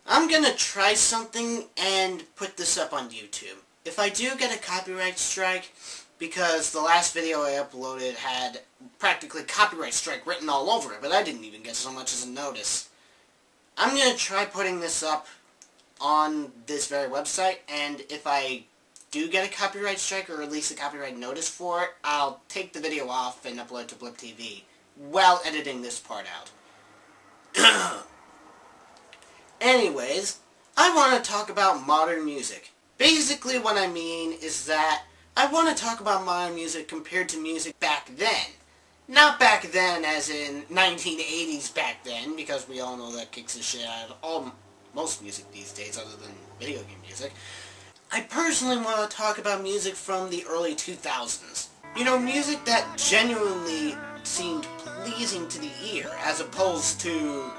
I'm gonna try something and put this up on YouTube. If I do get a copyright strike, because the last video I uploaded had practically copyright strike written all over it, but I didn't even get so much as a notice. I'm gonna try putting this up on this very website, and if I do get a copyright strike or release a copyright notice for it, I'll take the video off and upload it to Blip TV while editing this part out. Anyways, I want to talk about modern music. Basically what I mean is that I want to talk about modern music compared to music back then. Not back then as in 1980s back then, because we all know that kicks the shit out of most music these days other than video game music. I personally want to talk about music from the early 2000s. You know, music that genuinely seemed pleasing to the ear, as opposed to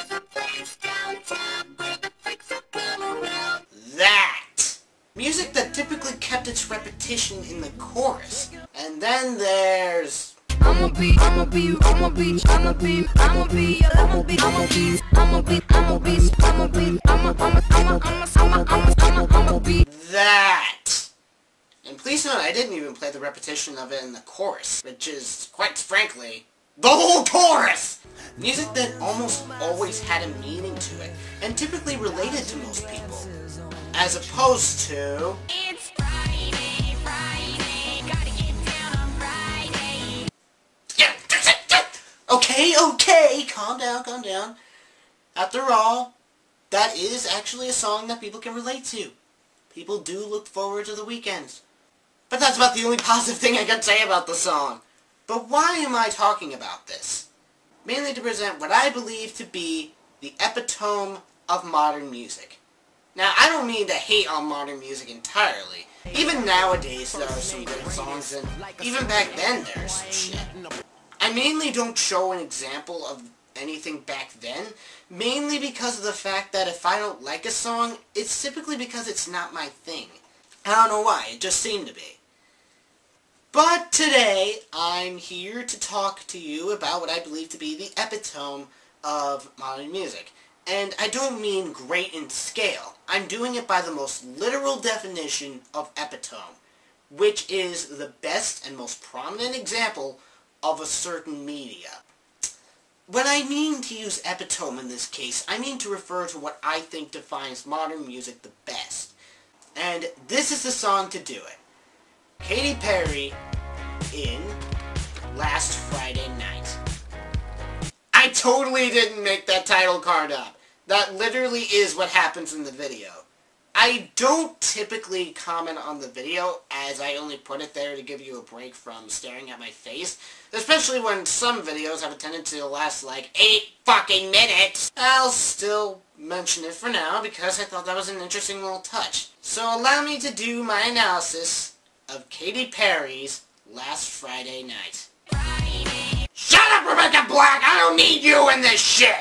that. Music that typically kept its repetition in the chorus. And then there's that. And please note, I didn't even play the repetition of it in the chorus, which is, quite frankly, the whole chorus! Music that almost always had a meaning to it, and typically related to most people. As opposed to It's Friday, Friday, gotta get down on Friday. Okay, calm down. After all, that is actually a song that people can relate to. People do look forward to the weekends. But that's about the only positive thing I can say about the song. But why am I talking about this? Mainly to present what I believe to be the epitome of modern music. Now, I don't mean to hate on modern music entirely. Even nowadays there are some good songs, and even back then there's some shit. I mainly don't show an example of anything back then, mainly because of the fact that if I don't like a song, it's typically because it's not my thing. I don't know why, it just seemed to be. But today, I'm here to talk to you about what I believe to be the epitome of modern music. And I don't mean great in scale. I'm doing it by the most literal definition of epitome, which is the best and most prominent example of a certain media. When I mean to use epitome in this case, I mean to refer to what I think defines modern music the best. And this is the song to do it. Katy Perry in Last Friday Night. I totally didn't make that title card up. That literally is what happens in the video. I don't typically comment on the video, as I only put it there to give you a break from staring at my face, especially when some videos have a tendency to last like 8 fucking minutes. I'll still mention it for now, because I thought that was an interesting little touch. So allow me to do my analysis of Katy Perry's Last Friday Night. Friday. Shut up, Rebecca Black! I don't need you in this shit!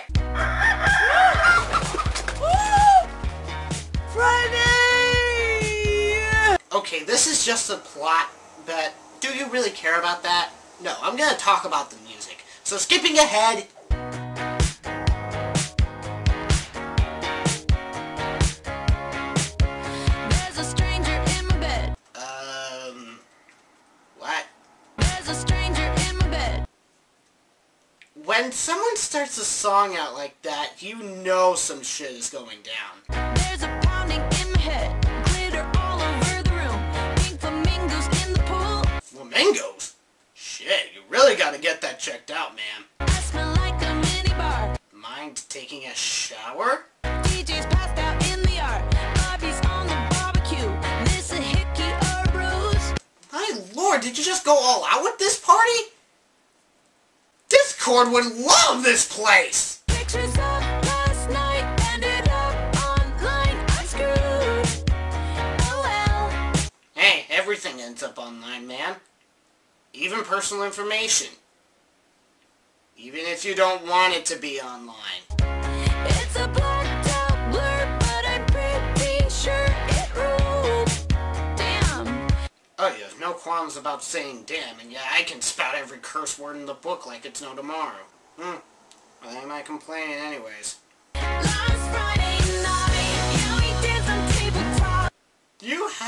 Friday! Okay, this is just a plot, but do you really care about that? No, I'm gonna talk about the music. So skipping ahead... There's a stranger in my bed. What? There's a stranger in my bed. When someone starts a song out like that, you know some shit is going down. There's a pounding in my head, glitter all over the room, pink flamingos in the pool. Flamingos? Shit, you really gotta get that checked out, ma'am. I smell like a minibar. Mind taking a shower? DJ's passed out in the yard, Bobby's on the barbecue, this a hickey or a bruise. My lord, did you just go all out with this party? Discord would love this place! Pictures of last night ended up online. I'm screwed. Oh well. Hey, everything ends up online, man. Even personal information. Even if you don't want it to be online. It's a blacked out blur, but I'm pretty sure it ruled. Damn. Oh yeah, no qualms about saying damn, and yeah, I can spout every curse word in the book like it's no tomorrow. Why am I complaining anyways? Last Friday night.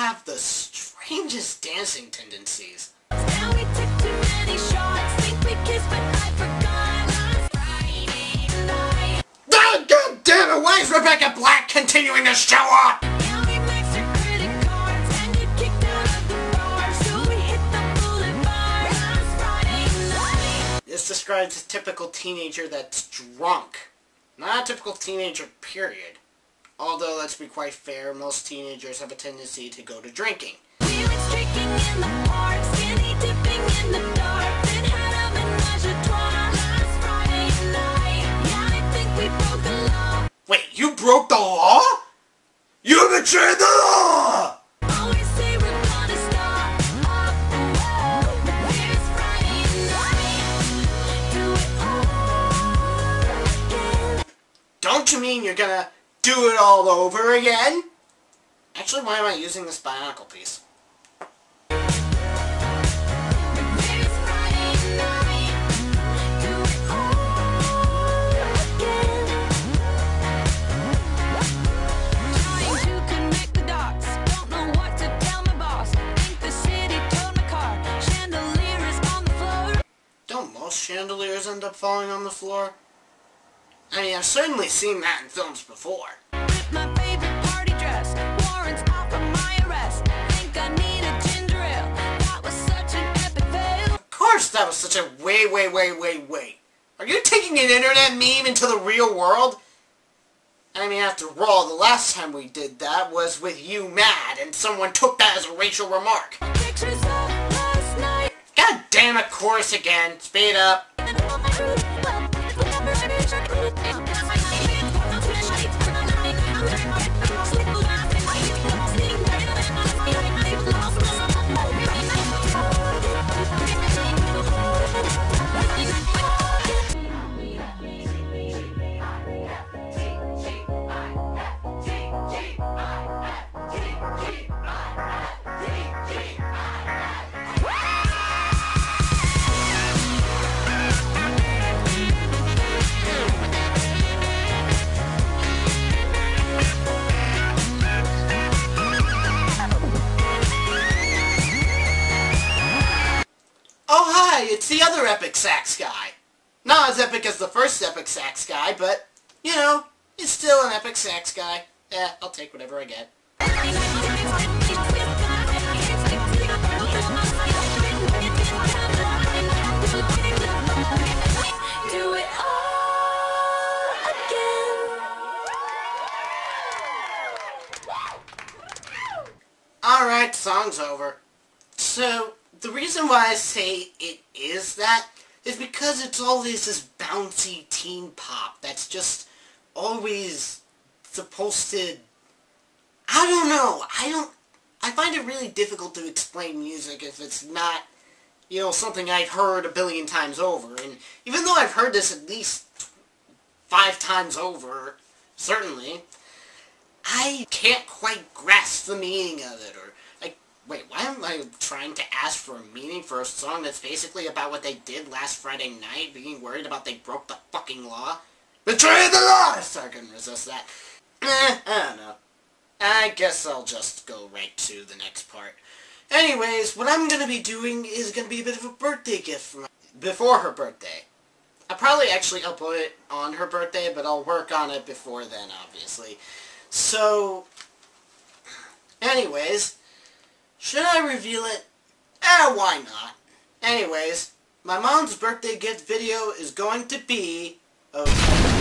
have the strangest dancing tendencies. Now we took too many shots, think we kissed but I forgot last Friday night. Ah, God damn it, why is Rebecca Black continuing to show up? Now we maxed our credit cards and get kicked out of the bar, so we hit the boulevard last Friday night. This describes a typical teenager that's drunk. Not a typical teenager, period. Although, let's be quite fair, most teenagers have a tendency to go to drinking. We went streaking in the park, skinny dipping in the dark, then had a menage a trois last Friday night. Yeah, I think we broke the law. Wait, you broke the law? You betrayed the law! Always say we're gonna stop. Here's Friday night. Do it all again. Don't you mean you're gonna do it all over again? Actually, why am I using this bionicle piece? Here's Friday night. Do it all again. Trying to connect the dots. Don't know what to tell my boss. Think the city towed my car. Chandelier is on the floor. Don't most chandeliers end up falling on the floor? I mean, I've certainly seen that in films before. With my favorite party dress. Warrants out for my arrest. Think I need a ginger ale. That was such an epic fail. Of course that was such a wait. Are you taking an internet meme into the real world? I mean, after all, the last time we did that was with You Mad, and someone took that as a racial remark. Pictures of last night. God damn it, chorus again. Speed up. And all my crew. Well, whatever I did, I couldn't. Oh hi, it's the other epic sax guy. Not as epic as the first epic sax guy, but, you know, it's still an epic sax guy. Eh, I'll take whatever I get. Do it all again. Alright, song's over. So, the reason why I say it is that is because it's always this bouncy teen pop that's just always supposed to... I don't know. I find it really difficult to explain music if it's not, you know, something I've heard a billion times over. And even though I've heard this at least 5 times over, certainly, I can't quite grasp the meaning of it, or, like, wait, why am I trying to ask for a meaning for a song that's basically about what they did last Friday night, being worried about they broke the fucking law? Betray the law! Sorry, I couldn't resist that. I don't know. I guess I'll just go right to the next part. Anyways, what I'm gonna be doing is gonna be a bit of a birthday gift for my... before her birthday. I'll probably actually upload it on her birthday, but I'll work on it before then, obviously. So, anyways, should I reveal it? Why not? Anyways, my mom's birthday gift video is going to be... oh.